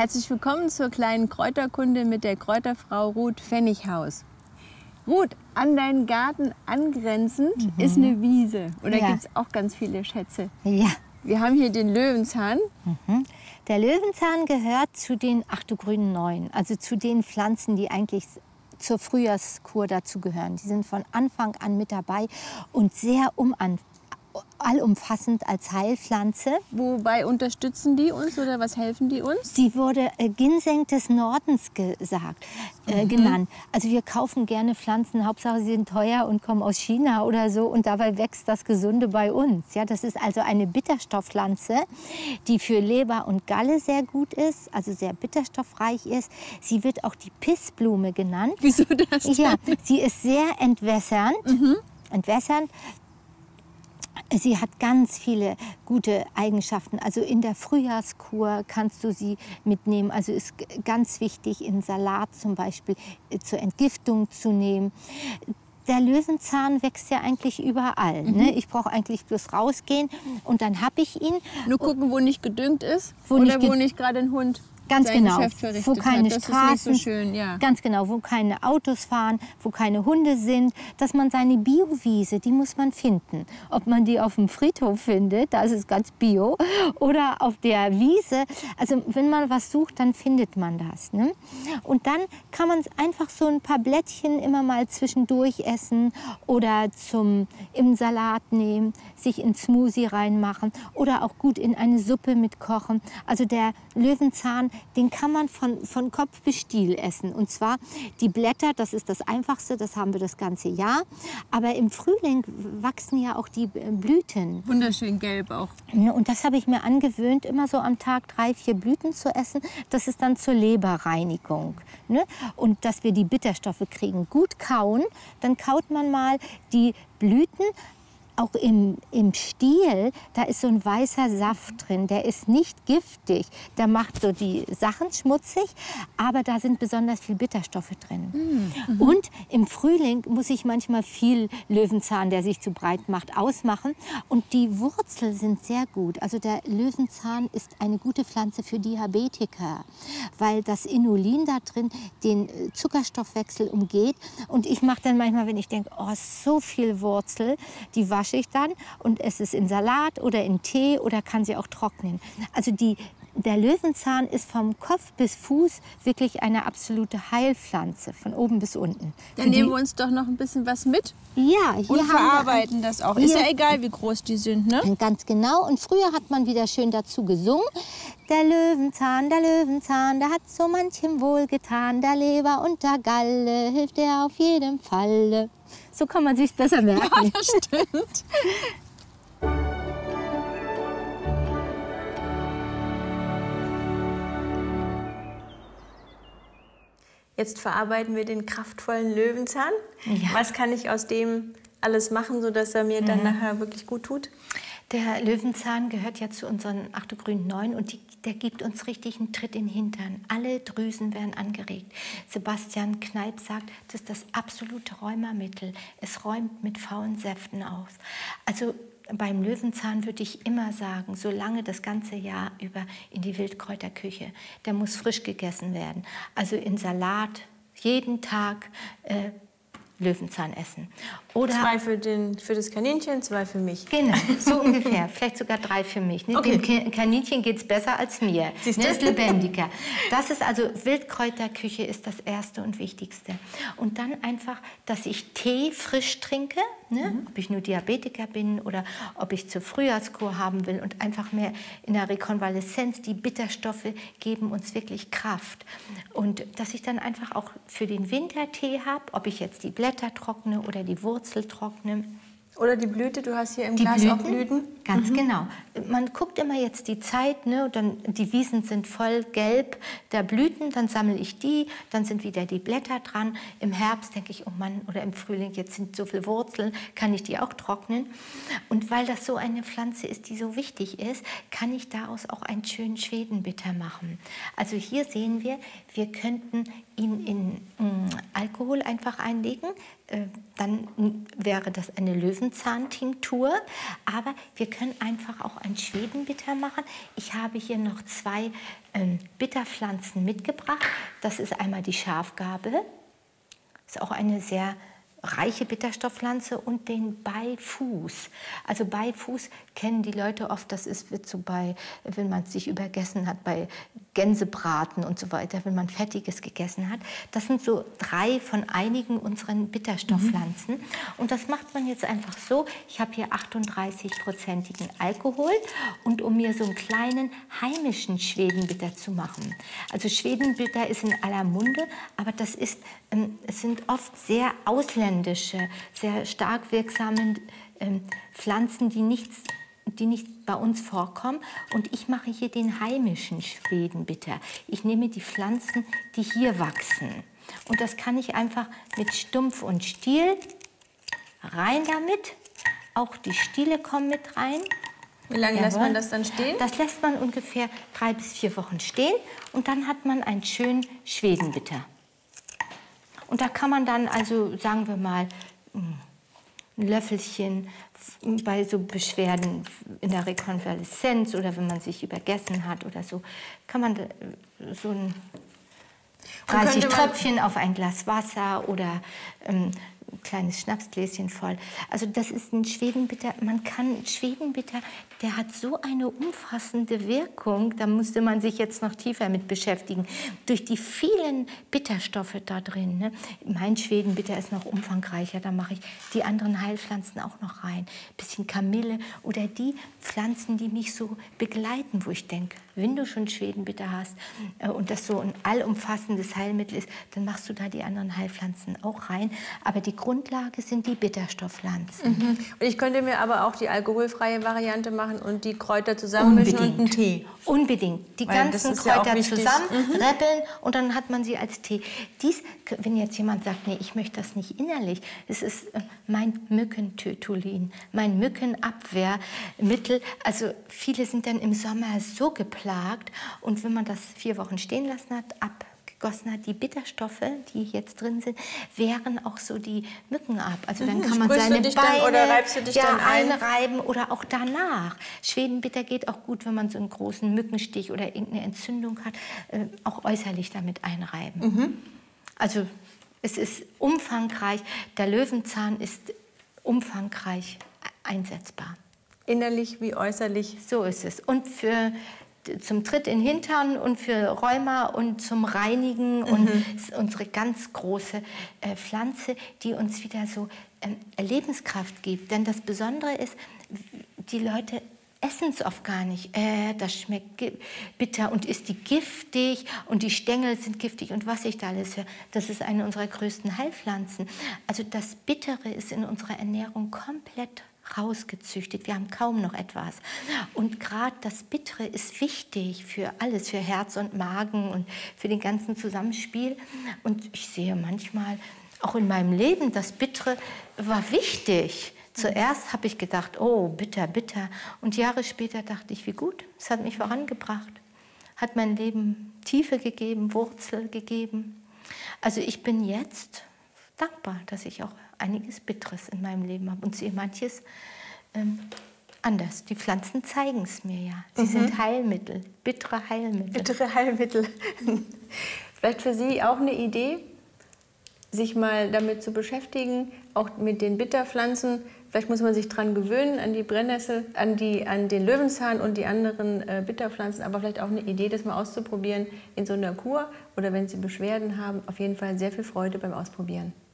Herzlich willkommen zur kleinen Kräuterkunde mit der Kräuterfrau Ruth Pfennighaus. Ruth, an deinen Garten angrenzend ist eine Wiese. Und da gibt es auch ganz viele Schätze. Ja. Wir haben hier den Löwenzahn. Der Löwenzahn gehört zu den, ach du grünen Neuen, also zu den Pflanzen, die eigentlich zur Frühjahrskur dazugehören. Die sind von Anfang an mit dabei und sehr allumfassend als Heilpflanze. Wobei unterstützen die uns oder was helfen die uns? Sie wurde Ginseng des Nordens genannt. Also wir kaufen gerne Pflanzen, Hauptsache sie sind teuer und kommen aus China oder so und dabei wächst das Gesunde bei uns. Ja, das ist also eine Bitterstoffpflanze, die für Leber und Galle sehr gut ist, also sehr bitterstoffreich ist. Sie wird auch die Pissblume genannt. Wieso das denn? Ja, sie ist sehr entwässernd. Entwässernd. Sie hat ganz viele gute Eigenschaften. Also in der Frühjahrskur kannst du sie mitnehmen. Also ist ganz wichtig, in Salat zum Beispiel zur Entgiftung zu nehmen. Der Löwenzahn wächst ja eigentlich überall. Ne? Ich brauche eigentlich bloß rausgehen und dann habe ich ihn. Nur gucken, wo nicht gedüngt ist wo nicht gerade ein Hund ganz sein genau, Geschäft verrichtet wo keine hat. Das Straßen, ist nicht so schön, ja. ganz genau, wo keine Autos fahren, wo keine Hunde sind, dass man seine Biowiese, die muss man finden. Ob man die auf dem Friedhof findet, da ist es ganz bio, oder auf der Wiese. Also wenn man was sucht, dann findet man das. Ne? Und dann kann man einfach so ein paar Blättchen immer mal zwischendurch essen oder im Salat nehmen, sich in Smoothie reinmachen oder auch gut in eine Suppe mitkochen. Also der Löwenzahn, den kann man von Kopf bis Stiel essen. Und zwar die Blätter, das ist das Einfachste, das haben wir das ganze Jahr. Aber im Frühling wachsen ja auch die Blüten. Wunderschön gelb auch. Und das habe ich mir angewöhnt, immer so am Tag 3, 4 Blüten zu essen. Das ist dann zur Leberreinigung. Ne? Und dass wir die Bitterstoffe kriegen. Gut kauen, dann kaut man mal die Blüten. Auch im Stiel, da ist so ein weißer Saft drin, der ist nicht giftig, der macht so die Sachen schmutzig, aber da sind besonders viel Bitterstoffe drin. Und im Frühling muss ich manchmal viel Löwenzahn, der sich zu breit macht, ausmachen und die Wurzeln sind sehr gut. Also der Löwenzahn ist eine gute Pflanze für Diabetiker, weil das Inulin da drin den Zuckerstoffwechsel umgeht und ich mache dann manchmal, wenn ich denke, oh, so viel Wurzel, die wasche ich dann und es ist in Salat oder in Tee oder kann sie auch trocknen. Also der Löwenzahn ist vom Kopf bis Fuß wirklich eine absolute Heilpflanze, von oben bis unten. Dann nehmen wir uns doch noch ein bisschen was mit. Ja, hier und verarbeiten das auch. Ist ja egal, wie groß die sind, ne? Ganz genau. Und früher hat man wieder schön dazu gesungen. Der Löwenzahn, der hat so manchem wohlgetan. Der Leber und der Galle hilft er auf jeden Falle. So kann man sich besser merken. Ja, das stimmt. Jetzt verarbeiten wir den kraftvollen Löwenzahn. Ja. Was kann ich aus dem alles machen, sodass er mir dann nachher wirklich gut tut? Der Löwenzahn gehört ja zu unseren grünen Neuen und der gibt uns richtig einen Tritt in den Hintern. Alle Drüsen werden angeregt. Sebastian Kneipp sagt, das ist das absolute Rheumamittel. Es räumt mit faulen Säften aus. Also beim Löwenzahn würde ich immer sagen, solange das ganze Jahr über in die Wildkräuterküche, der muss frisch gegessen werden. Also in Salat, jeden Tag Löwenzahn essen. Oder 2 für das Kaninchen, 2 für mich. Genau, so ungefähr. Vielleicht sogar 3 für mich. Ne? Okay. Dem Kaninchen geht es besser als mir. Ne? Ist lebendiger. Das ist also, Wildkräuterküche ist das Erste und Wichtigste. Und dann einfach, dass ich Tee frisch trinke, ne? Ob ich nur Diabetiker bin oder ob ich zur Frühjahrskur haben will und einfach mehr in der Rekonvaleszenz, die Bitterstoffe geben uns wirklich Kraft. Und dass ich dann einfach auch für den Winter Tee habe, ob ich jetzt die Blätter trockne oder die Wurzel trockne. Oder die Blüte, du hast hier im Glas auch Blüten. Ganz genau. Man guckt immer jetzt die Zeit, ne, dann, die Wiesen sind voll gelb der Blüten, dann sammle ich die, dann sind wieder die Blätter dran. Im Herbst denke ich, oh Mann, oder im Frühling, jetzt sind so viele Wurzeln, kann ich die auch trocknen. Und weil das so eine Pflanze ist, die so wichtig ist, kann ich daraus auch einen schönen Schwedenbitter machen. Also hier sehen wir, wir könnten ihn in Alkohol einfach einlegen, dann wäre das eine Löwenzahntinktur. Aber wir können einfach auch ein Schwedenbitter machen. Ich habe hier noch 2 Bitterpflanzen mitgebracht. Das ist einmal die Schafgarbe. Das ist auch eine sehr reiche Bitterstoffpflanze, und den Beifuß. Also Beifuß kennen die Leute oft, wird so bei, wenn man sich übergessen hat, bei Gänsebraten und so weiter, wenn man Fettiges gegessen hat. Das sind so 3 von einigen unseren Bitterstoffpflanzen. Und das macht man jetzt einfach so. Ich habe hier 38%igen Alkohol, und um mir so einen kleinen heimischen Schwedenbitter zu machen. Also Schwedenbitter ist in aller Munde, aber das ist, es sind oft sehr ausländische, sehr stark wirksame Pflanzen, die nicht bei uns vorkommen. Und ich mache hier den heimischen Schwedenbitter. Ich nehme die Pflanzen, die hier wachsen. Und das kann ich einfach mit Stumpf und Stiel rein damit. Auch die Stiele kommen mit rein. Wie lange lässt man das dann stehen? Das lässt man ungefähr 3 bis 4 Wochen stehen. Und dann hat man einen schönen Schwedenbitter. Und da kann man dann, also sagen wir mal, ein Löffelchen bei so Beschwerden in der Rekonvaleszenz oder wenn man sich übergessen hat oder so, kann man so ein 30 Tröpfchen auf ein Glas Wasser oder ein kleines Schnapsgläschen voll. Also das ist ein Schwedenbitter. Schwedenbitter, der hat so eine umfassende Wirkung, da musste man sich jetzt noch tiefer mit beschäftigen, durch die vielen Bitterstoffe da drin. Ne? Mein Schwedenbitter ist noch umfangreicher, da mache ich die anderen Heilpflanzen auch noch rein. Bisschen Kamille oder die Pflanzen, die mich so begleiten, wo ich denke, wenn du schon Schwedenbitter hast und das so ein allumfassendes Heilmittel ist, dann machst du da die anderen Heilpflanzen auch rein. Aber die Grundlage sind die Bitterstoffpflanzen. Und ich könnte mir aber auch die alkoholfreie Variante machen und die Kräuter zusammenmischen und einen Tee. Unbedingt. Die ganzen Kräuter zusammen rappeln und dann hat man sie als Tee. Wenn jetzt jemand sagt, nee, ich möchte das nicht innerlich, es ist mein Mückentötulin, mein Mückenabwehrmittel. Also viele sind dann im Sommer so geplagt, und wenn man das 4 Wochen stehen lassen hat, abgegossen hat, die Bitterstoffe, die jetzt drin sind, wehren auch so die Mücken ab. Also dann kann man seine Beine oder reibst du dich dann einreiben oder auch danach. Schwedenbitter geht auch gut, wenn man so einen großen Mückenstich oder irgendeine Entzündung hat, auch äußerlich damit einreiben. Also es ist umfangreich. Der Löwenzahn ist umfangreich einsetzbar. Innerlich wie äußerlich. So ist es. Und zum Tritt in den Hintern und für Rheuma und zum Reinigen. Und ist unsere ganz große Pflanze, die uns wieder so Lebenskraft gibt. Denn das Besondere ist, die Leute essen es oft gar nicht. Das schmeckt bitter und ist die giftig und die Stängel sind giftig und was ich da alles höre. Das ist eine unserer größten Heilpflanzen. Also das Bittere ist in unserer Ernährung komplett rausgezüchtet. Wir haben kaum noch etwas. Und gerade das Bittere ist wichtig für alles, für Herz und Magen und für den ganzen Zusammenspiel. Und ich sehe manchmal, auch in meinem Leben, das Bittere war wichtig. Zuerst habe ich gedacht, oh, bitter, bitter. Und Jahre später dachte ich, wie gut, es hat mich vorangebracht. Hat mein Leben Tiefe gegeben, Wurzel gegeben. Also ich bin jetzt dankbar, dass ich auch einiges Bitteres in meinem Leben habe und sehe manches anders. Die Pflanzen zeigen es mir ja. Sie sind Heilmittel, bittere Heilmittel. Bittere Heilmittel. Vielleicht für Sie auch eine Idee, sich mal damit zu beschäftigen, auch mit den Bitterpflanzen. Vielleicht muss man sich daran gewöhnen, an die Brennnessel, an den Löwenzahn und die anderen Bitterpflanzen. Aber vielleicht auch eine Idee, das mal auszuprobieren in so einer Kur. Oder wenn Sie Beschwerden haben, auf jeden Fall sehr viel Freude beim Ausprobieren.